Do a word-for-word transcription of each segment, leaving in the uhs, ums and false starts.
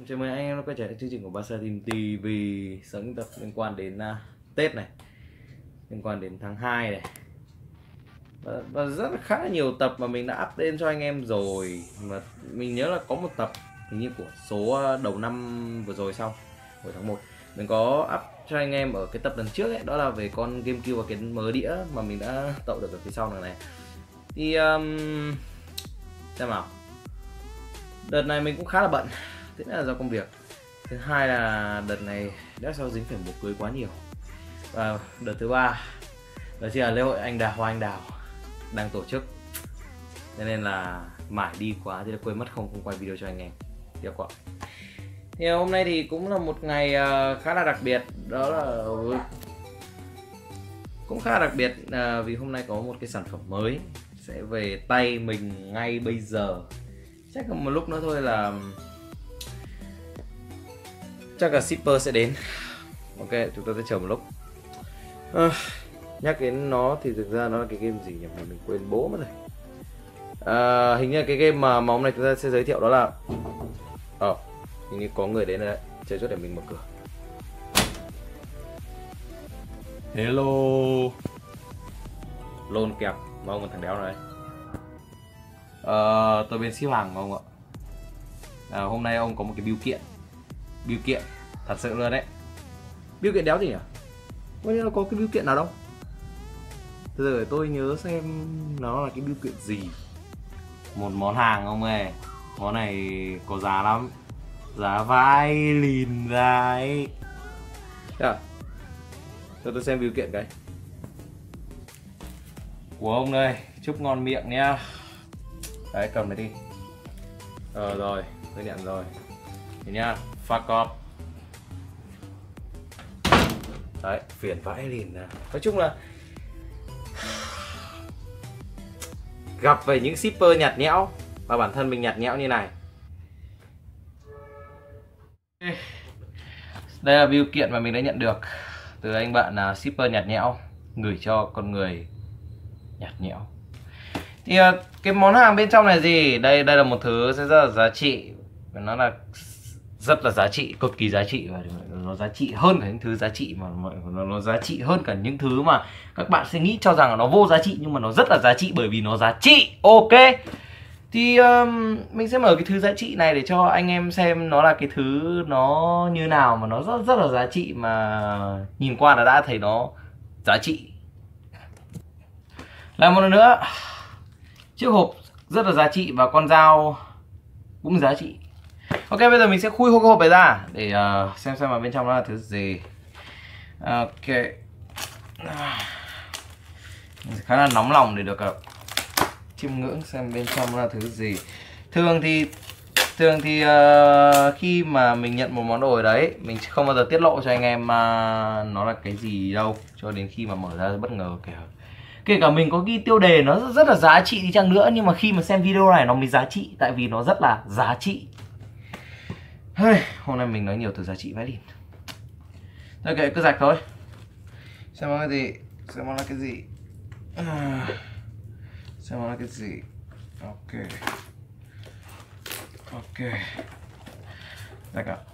chào mừng anh em đã quay trở lại chương trình của Barca Team ti vi. Những tập liên quan đến uh, Tết này, liên quan đến tháng hai này, và, và rất là khá là nhiều tập mà mình đã up lên cho anh em rồi. Mà mình nhớ là có một tập hình như của số đầu năm vừa rồi, xong hồi tháng một mình có up cho anh em ở cái tập lần trước ấy, đó là về con GameCube và cái mớ đĩa mà mình đã tậu được ở phía sau này này. Thì um, xem nào, đợt này mình cũng khá là bận, thế là do công việc. Thứ hai là đợt này đã sao dính phải một cưới quá nhiều. Và đợt thứ ba đó chính là lễ hội anh đào hoa anh đào đang tổ chức, cho nên là mãi đi quá thì đã quên mất không không quay video cho anh em tiếp quả. Thì hôm nay thì cũng là một ngày khá là đặc biệt, đó là cũng khá là đặc biệt vì hôm nay có một cái sản phẩm mới sẽ về tay mình ngay bây giờ. Chắc còn một lúc nữa thôi là chắc là shipper sẽ đến. Ok, chúng ta sẽ chờ một lúc. À, nhắc đến nó thì thực ra nó là cái game gì nhỉ, mà mình quên bố mất rồi. À, hình như cái game mà, mà hôm nay chúng ta sẽ giới thiệu đó là ờ oh, hình như có người đến rồi đấy. Chờ chút để mình mở cửa. Hello. Lôn kẹp mà ông một thằng đéo này. Ờ, tôi bên ship hàng mà ông ạ. À, hôm nay ông có một cái bill kiện. Bill kiện thật sự luôn đấy. Bill kiện đéo gì nhỉ? Bây giờ có cái bill kiện nào đâu. Từ giờ để tôi nhớ xem nó là cái bill kiện gì. Một món hàng ông ơi. Món này có giá lắm. Giá vai lìn ra ấy. À, cho tôi xem bill kiện cái. Của ông đây, chúc ngon miệng nhá. Đấy, cầm này đi. Ờ rồi, tôi nhận rồi. Thế nhá, fuck off. Đấy, phiền vãi liền nè. Nói chung là gặp về những shipper nhạt nhẽo, và bản thân mình nhạt nhẽo như này. Đây là bill kiện mà mình đã nhận được từ anh bạn là shipper nhạt nhẽo, gửi cho con người nhạt nhẽo. Thì cái món hàng bên trong này gì? Đây đây là một thứ rất là giá trị. Nó là rất là giá trị, cực kỳ giá trị, và nó giá trị hơn cả những thứ giá trị mà nó, nó giá trị hơn cả những thứ mà các bạn sẽ nghĩ cho rằng là nó vô giá trị, nhưng mà nó rất là giá trị bởi vì nó giá trị. Ok. Thì um, mình sẽ mở cái thứ giá trị này để cho anh em xem nó là cái thứ nó như nào mà nó rất rất là giá trị, mà nhìn qua là đã thấy nó giá trị. Lại một lần nữa, chiếc hộp rất là giá trị và con dao cũng giá trị. Ok, bây giờ mình sẽ khui hộp này ra để uh, xem xem mà bên trong nó là thứ gì. Ok, mình khá là nóng lòng để được uh, chiêm ngưỡng xem bên trong nó là thứ gì. Thường thì thường thì uh, khi mà mình nhận một món đồ đấy, mình không bao giờ tiết lộ cho anh em uh, nó là cái gì đâu, cho đến khi mà mở ra bất ngờ. Kể kể cả mình có ghi tiêu đề nó rất, rất là giá trị đi chăng nữa, nhưng mà khi mà xem video này nó mới giá trị, tại vì nó rất là giá trị. Hey, hôm nay mình nói nhiều từ giá trị vãi lìn. Ok, cứ rạch thôi. Xem nó là cái gì, xem nó là cái gì, à, xem nó là cái gì. Ok, ok, rạch ạ.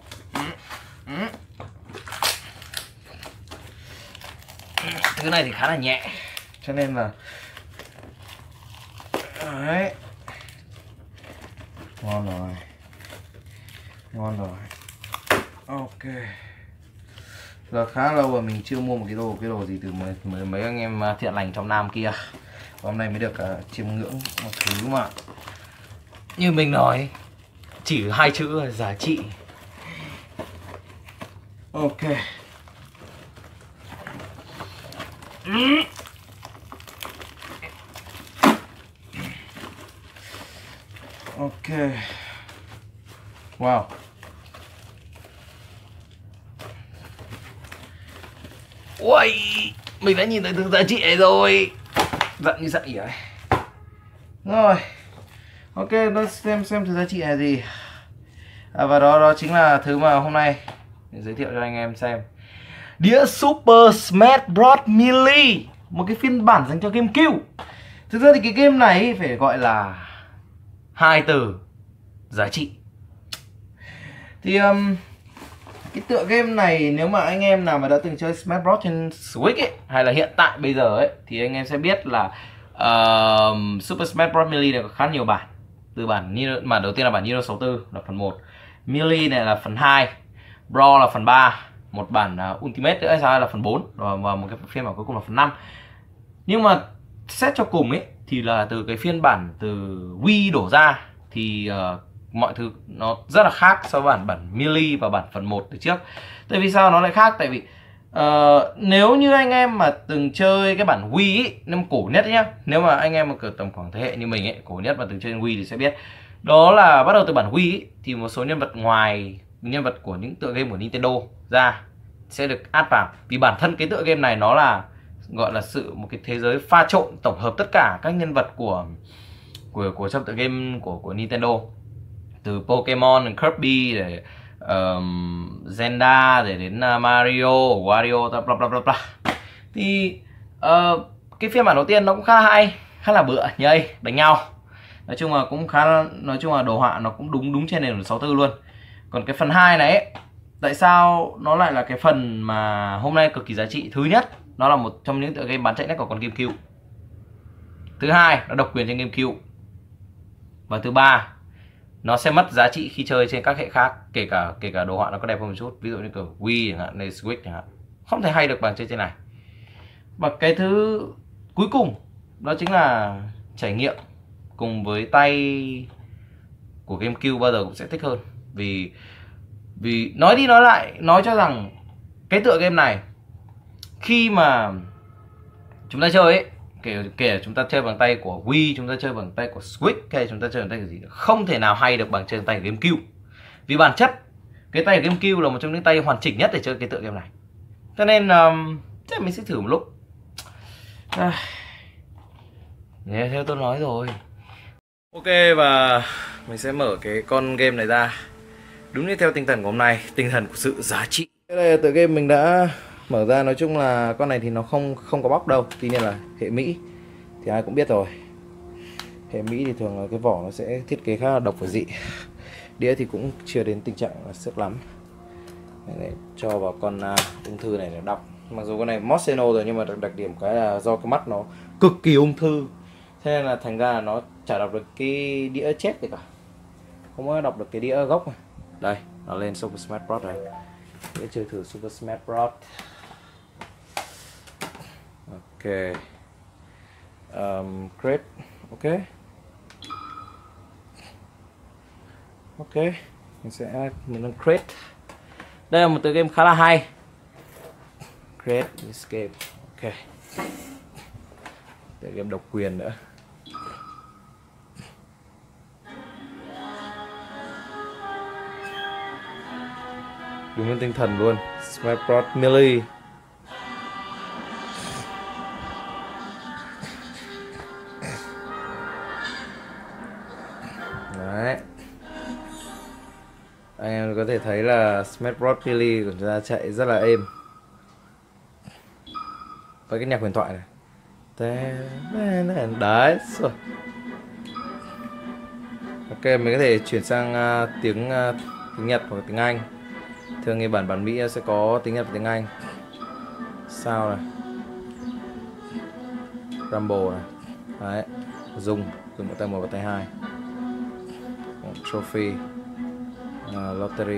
Thứ này thì khá là nhẹ, cho nên là đấy, ngon rồi, ngon rồi. Ok, giờ khá lâu rồi mình chưa mua một cái đồ cái đồ gì từ mấy, mấy, mấy anh em thiện lành trong Nam kia. Và hôm nay mới được uh, chiêm ngưỡng một thứ mà như mình nói chỉ hai chữ là giá trị. Ok. Ok. Wow. Ui, mình đã nhìn thấy thứ giá trị này rồi. Giận như giận ỉa ấy. Rồi. Ok, nó xem xem thứ giá trị là gì. À, và đó đó chính là thứ mà hôm nay mình giới thiệu cho anh em xem. Đĩa Super Smash Bros Melee, một cái phiên bản dành cho GameCube. Thực ra thì cái game này phải gọi là hai từ: giá trị. Thì um, cái tựa game này nếu mà anh em nào mà đã từng chơi Smash Bros trên Switch ấy, hay là hiện tại bây giờ ấy, thì anh em sẽ biết là uh, Super Smash Bros Melee này có khá nhiều bản. Từ bản bản đầu tiên là bản Neo sáu tư là phần một, Melee này là phần hai, Brawl là phần ba, một bản uh, Ultimate nữa hay sao là phần bốn, và, và một cái phiên bản cuối cùng là phần năm. Nhưng mà xét cho cùng ấy thì là từ cái phiên bản từ Wii đổ ra thì uh, mọi thứ nó rất là khác so với bản bản Melee và bản phần một từ trước. Tại vì sao nó lại khác? Tại vì uh, nếu như anh em mà từng chơi cái bản Wii ấy, năm cổ nhất nhá, nếu mà anh em mà cỡ tầm khoảng thế hệ như mình ấy, cổ nhất mà từng chơi Wii thì sẽ biết. Đó là bắt đầu từ bản Wii ấy, thì một số nhân vật ngoài nhân vật của những tựa game của Nintendo ra sẽ được add vào. Vì bản thân cái tựa game này nó là gọi là sự một cái thế giới pha trộn tổng hợp tất cả các nhân vật của của của trong tựa game của của Nintendo, từ Pokemon, Kirby để um, Zelda để đến uh, Mario, Wario, bla bla bla bla. Thì uh, cái phiên bản đầu tiên nó cũng khá là hay, khá là bựa, nhây, đánh nhau. Nói chung là cũng khá, nói chung là đồ họa nó cũng đúng đúng trên nền của sáu tư luôn. Còn cái phần hai này ấy, tại sao nó lại là cái phần mà hôm nay cực kỳ giá trị? Thứ nhất, nó là một trong những tựa game bán chạy nhất của con GameCube. Thứ hai, nó độc quyền trên GameCube. Và thứ ba, nó sẽ mất giá trị khi chơi trên các hệ khác, kể cả kể cả đồ họa nó có đẹp hơn một chút, ví dụ như kiểu Wii chẳng hạn, này Switch chẳng hạn, không thể hay được bằng chơi trên này. Và cái thứ cuối cùng đó chính là trải nghiệm cùng với tay của GameCube bao giờ cũng sẽ thích hơn. Vì vì nói đi nói lại, nói cho rằng cái tựa game này khi mà chúng ta chơi ấy, kể kể chúng ta chơi bằng tay của Wii, chúng ta chơi bằng tay của Switch, hay chúng ta chơi bằng tay của gì, không thể nào hay được bằng chơi bằng tay của GameCube. Vì bản chất cái tay của GameCube là một trong những tay hoàn chỉnh nhất để chơi cái tựa game này. Cho nên um, chắc mình sẽ thử một lúc. À, nghe theo tôi nói rồi. Ok, và mình sẽ mở cái con game này ra. Đúng như theo tinh thần của hôm nay, tinh thần của sự giá trị. Đây là tựa game mình đã mở ra. Nói chung là con này thì nó không không có bóc đâu, tuy nhiên là hệ Mỹ thì ai cũng biết rồi. Hệ Mỹ thì thường là cái vỏ nó sẽ thiết kế khá là độc và dị. Đĩa thì cũng chưa đến tình trạng là xước lắm. Để cho vào con uh, ung thư này để đọc. Mặc dù con này Moschino rồi nhưng mà đặc điểm cái là do cái mắt nó cực kỳ ung thư, thế nên là thành ra là nó chả đọc được cái đĩa chết gì cả, không có đọc được cái đĩa gốc này. Đây, nó lên Super Smash Bros này. Để chơi thử Super Smash Bros. Ok. Um, create. Ok. Ok. Mình sẽ mình đang create. Đây là một tựa game khá là hay. Create escape. Ok. Tựa game độc quyền nữa. Đúng lên tinh thần luôn. Smash Bros Melee. Đấy. Anh em có thể thấy là Smash Bros Melee của chúng ta chạy rất là êm. Với cái nhạc huyền thoại này. Đấy rồi. Ok, mình có thể chuyển sang uh, tiếng uh, tiếng Nhật hoặc tiếng Anh. Thường thì bản bản Mỹ sẽ có tiếng Nhật và tiếng Anh. Sao này, Rumble này. Đấy, dùng dùng một tay một và tay hai. Trophy, uh, Lottery.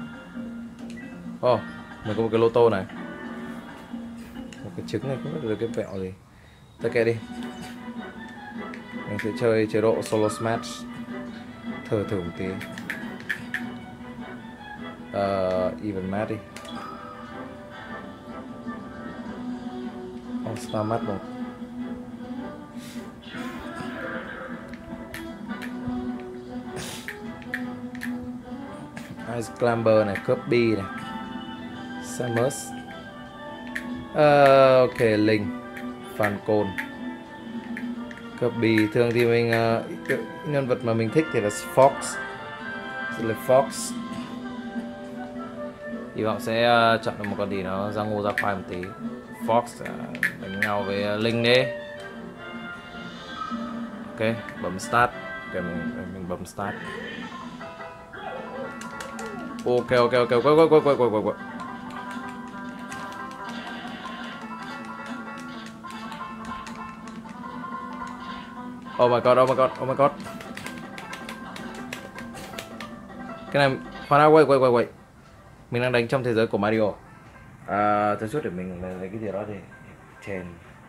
Oh, mình có một cái lô tô này. Một cái trứng này không biết được cái vẹo gì. Tất kệ đi. Mình sẽ chơi chế độ solo smash. Thử thử một tí. Uh, even match đi. All star match một. Ice Climber này, Kirby này, Samus. Uh, ok, Link, Falcon, Kirby. Thường thì mình uh, nhân vật mà mình thích thì là Fox. Sẽ là Fox. Hy vọng sẽ uh, chọn được một con gì nó ra ngô ra khoai một tí. Fox uh, đánh nhau với uh, Link đi. Ok, bấm start. Ok, mình, mình bấm start. Ok ok ok quay quay quay quay quay quay quay. Oh my god, oh my god, oh my god. Cái này khoan đã, quay quay quay quay. Mình đang đánh trong thế giới của Mario. À, tôi chút để mình lấy cái gì đó để chèn.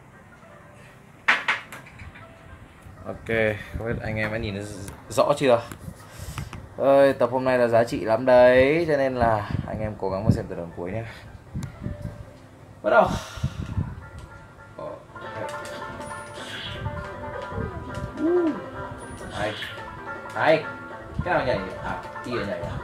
Ok, không biết anh em đã nhìn rõ chưa? Ơi, tập hôm nay là giá trị lắm đấy, cho nên là anh em cố gắng mà xem từ đầu đến cuối nhé. Bắt đầu. Hay, hay. Cái nào nhảy? À, kia nhảy à?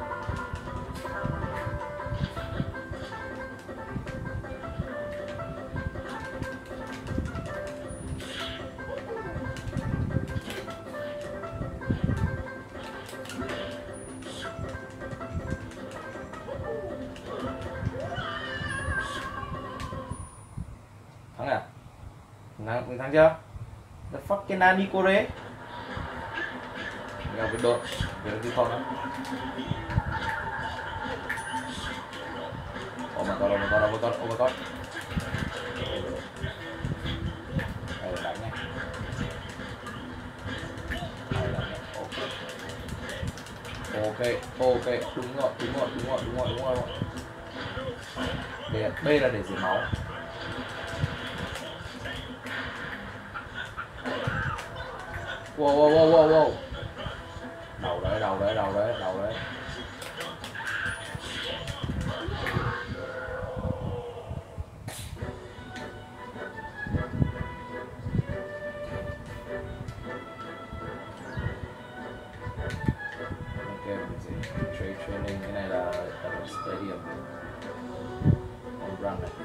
Thắng à? Thắng, mình thắng chưa? The fucking Nani Kore. Mình gặp cái đội, cái cái phong đó. Oh my god, oh my god, oh my god, oh my god. Đây là đánh này. Đây là đánh này. Ok, ok, đúng rồi, đúng rồi, đúng rồi, đúng rồi, đúng rồi. B, B là để giữ máu. Wow, wow, wow, wow, wow. Đầu đấy, đầu đấy, đầu đấy, đầu đấy. Ok, mình sẽ trade training, cái này là stadium. On run này.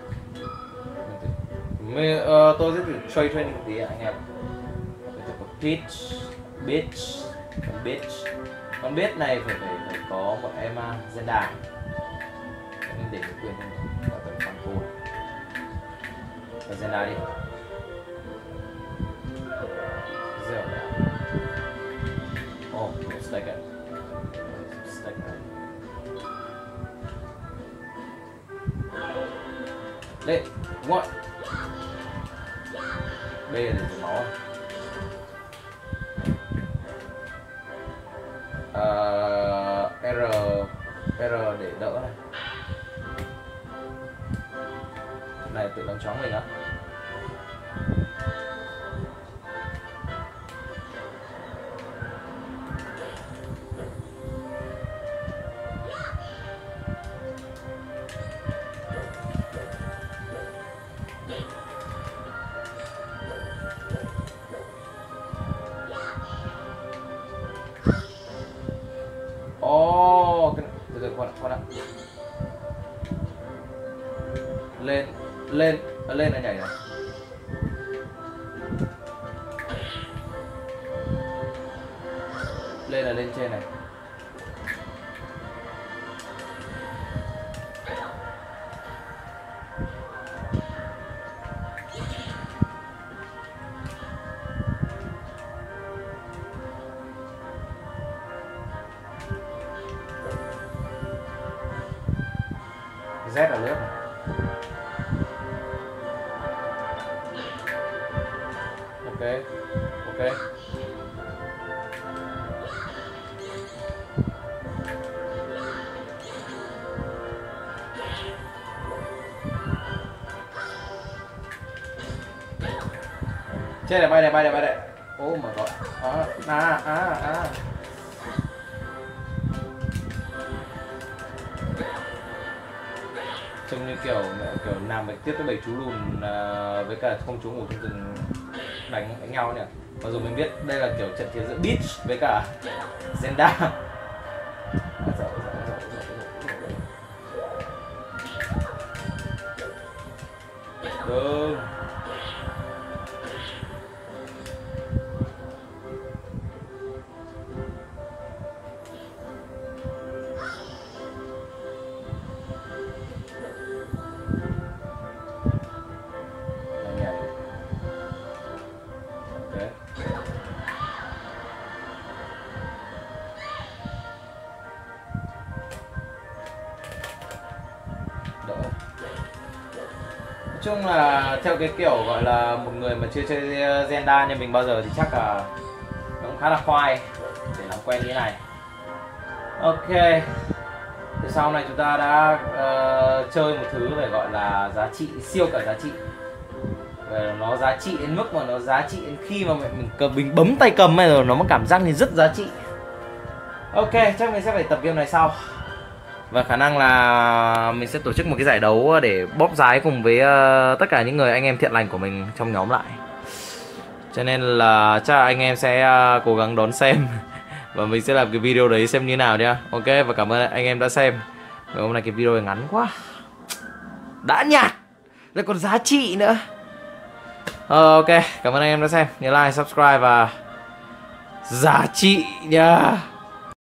Mình, uh, tôi sẽ thử trade training một tí anh em. Pitch, bitch, con bitch, con bitch này phải phải phải có một em uh, Zenda, nên để quyền không có tầm phản cô, và Zenda đi, giờ, oh, stack it, stack it, đây, what, B là để máu. Uh, R R để đỡ này. Này tự làm chóng mình á. Oh, cái từ từ khoan khoan đã. Lên lên lên là nhảy này. Lên là lên trên này. Z là lướt này. Ok, ok. Trên này, bay này, bay này, bay này. Oh my god. À, à, à, à. Trông như kiểu kiểu làm bài tiếp với bảy chú lùn uh, với cả không chú ngủ trong rừng đánh đánh nhau nhỉ. Mặc dù mình biết đây là kiểu trận chiến giữa Beach với cả Zenda. À, dẫu, dẫu, dẫu, dẫu, dẫu. Ừ. chung là theo cái kiểu gọi là một người mà chưa chơi Zelda như mình bao giờ thì chắc là nó cũng khá là khoai để làm quen như thế này. Ok, thì sau này chúng ta đã uh, chơi một thứ phải gọi là giá trị, siêu cả giá trị. Và nó giá trị đến mức mà nó giá trị đến khi mà mình, mình, mình bấm tay cầm này rồi nó mới cảm giác thì rất giá trị. Ok, chắc mình sẽ phải tập game này sau. Và khả năng là mình sẽ tổ chức một cái giải đấu để bóp giái cùng với uh, tất cả những người anh em thiện lành của mình trong nhóm lại. Cho nên là chắc là anh em sẽ uh, cố gắng đón xem. Và mình sẽ làm cái video đấy xem như nào nhá. Ok, và cảm ơn anh em đã xem. Và hôm nay cái video này ngắn quá, đã nhạt lại còn giá trị nữa. Ờ, ok, cảm ơn anh em đã xem. Nhớ like, subscribe và giá trị nha.